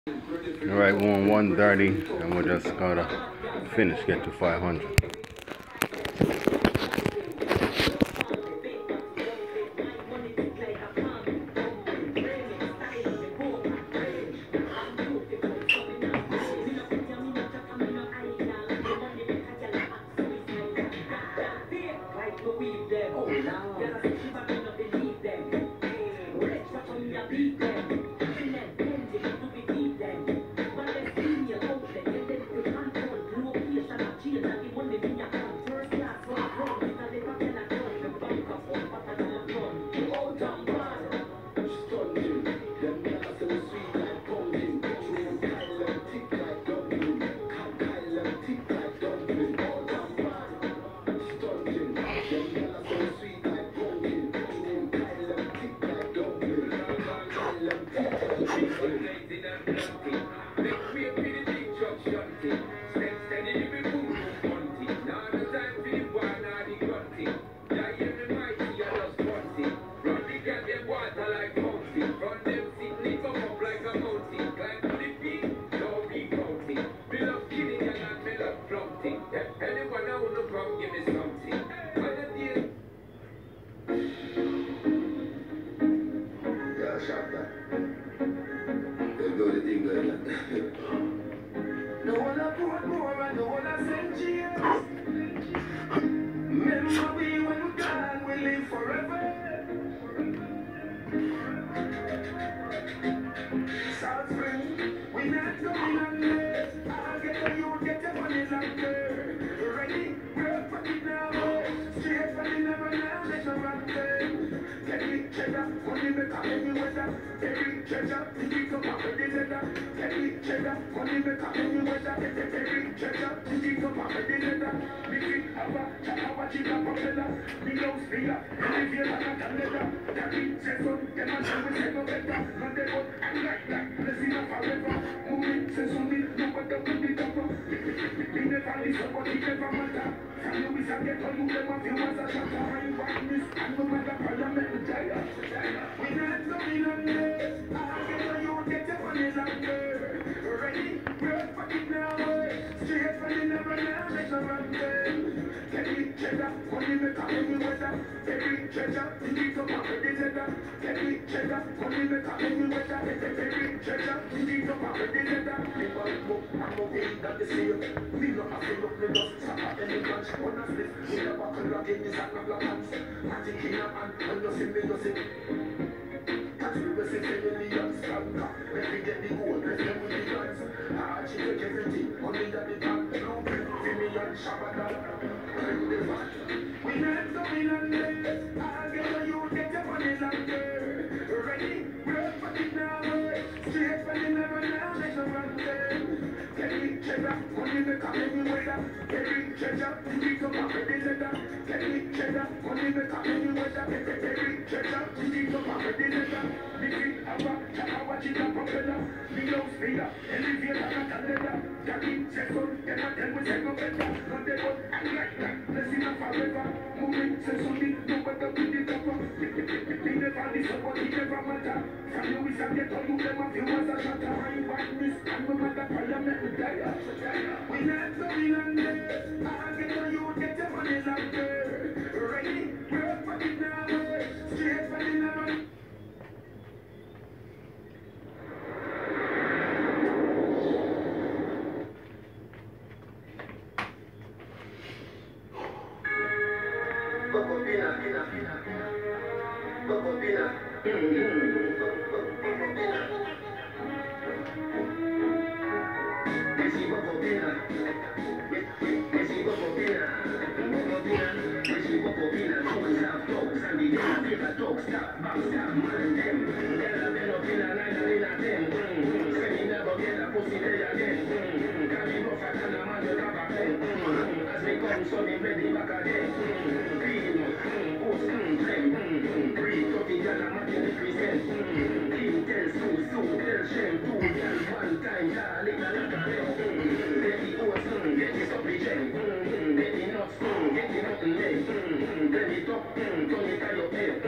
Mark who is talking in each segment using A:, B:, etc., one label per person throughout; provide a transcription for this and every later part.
A: Alright, we're on 130 and we're just gonna finish, get to 500.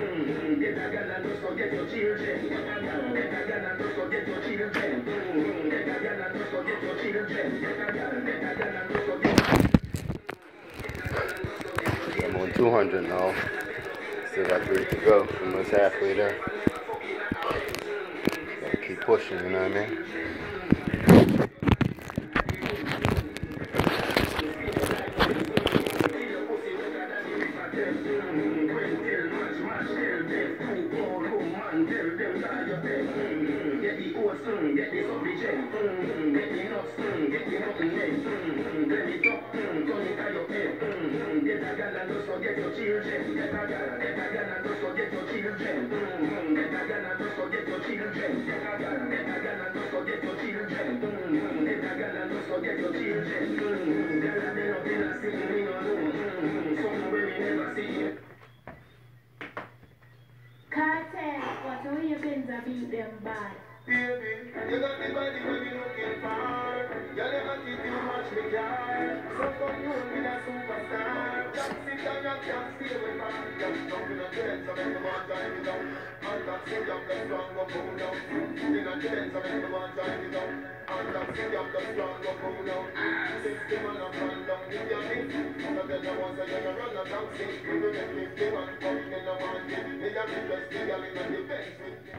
B: Get your children.
A: I'm on 200 now. Still got 3 to go. Almost halfway there. Gotta keep pushing, you know what I mean?
B: Beat them bad.
C: Baby, you got the body when you looking for. You never think too much me care. So come you with a superstar. Just sit down, you can't stay with me. Just jump in a trend, so make the man drive it down. And that's it, I'm the strong go pull down. In a trend, so make the man drive it down. And that's it, I'm the strong go pull down. 60 man a run down with your hip. So then the ones that you run a taxi. We will make 51 come in a one day. They have the best thing in the defense with me.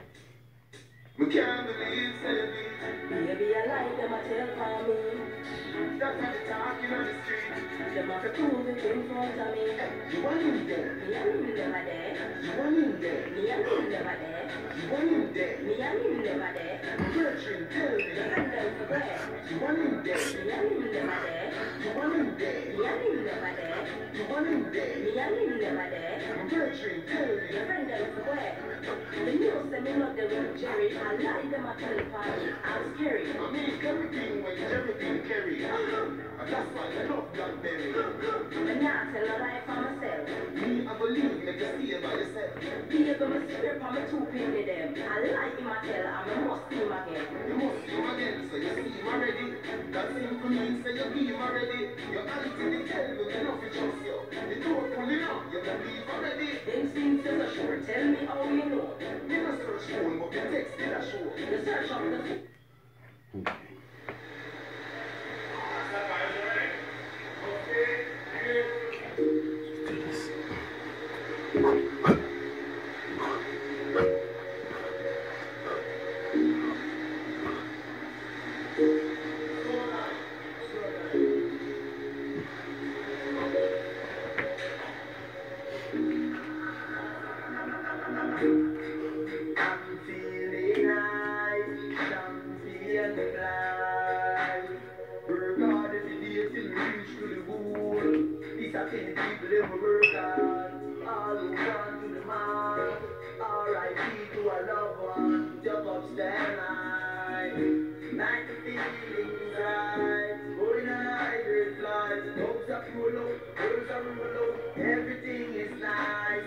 C: We can't believe it.
B: Baby, I like them, I tell for me.
C: That's how they talking on the street.
B: Them have to prove it in front of me.
C: You want him there?
B: Me and him never there.
C: You want him there?
B: Me and him never there.
C: You want him there?
B: Me and him never there.
C: Virgin, tell me.
B: The handle for bread.
C: You want him there?
B: Me and him never there.
C: You want him there?
B: Me and him never there.
C: You want him there?
B: Me and him never there.
C: Virgin, tell me.
B: The handle for bread. The news say me not the real Jerry. I like them at the party. I'm scary.
C: I mean everything when everything carry. And that's why I love Blackberry.
B: Me not tell a lie for myself.
C: Me, I believe make you stay by yourself.
B: People me swear for me two penny them. I like him I tell and I must see him again.
C: You must see him again, so you see him already. That simple means that you be him already. Your auntie they tell you enough to trust you. They don't pull it out, you believe already.
B: Them things is a sure. Tell me how you know.
C: Me no search phone, but the text did a show.
B: You search up the
C: everything is nice.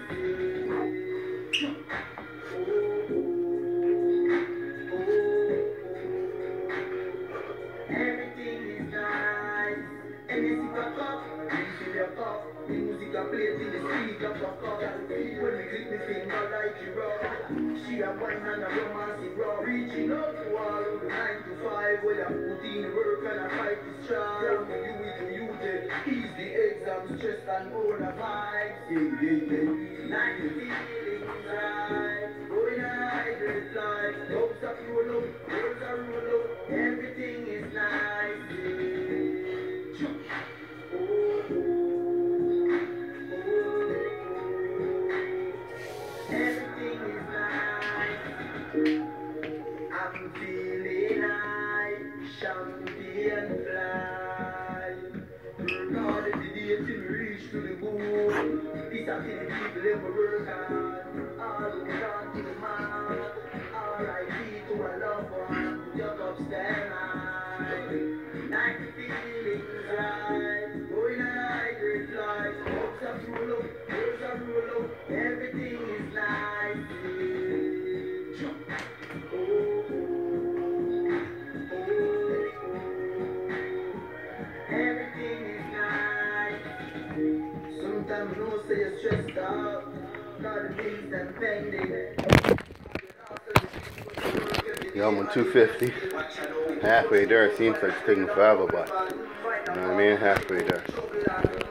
C: Everything is nice. And you see the cup, you see the cup. The music I play in the street of the cup. When we click the finger like you rock. She a wine and a romance in raw. Reaching up to all of the 9 to 5. Where you put in the work and I fight the strive. From you with the youth, ease the exam stress and all the vibes. Nice feelings right. Going high, great life. Hopes are roll up, girls are roll up. Everything is nice. Everything is nice. I'm feeling high. Champagne fly. Work every day till we reach to the goal. These are the people ever work hard. All who gone to the mark. R.I.P. to a loved one. Just upstairs high. Nice feelings right. Going high, great life. Hopes are roll up, girls are roll up. Everything is nice. Everything is nice. Sometimes you know say you're stressed out. Got the things that pending.
A: Yeah, I'm on 250. Halfway there seems like it's taking forever, but you know what I mean? Halfway there.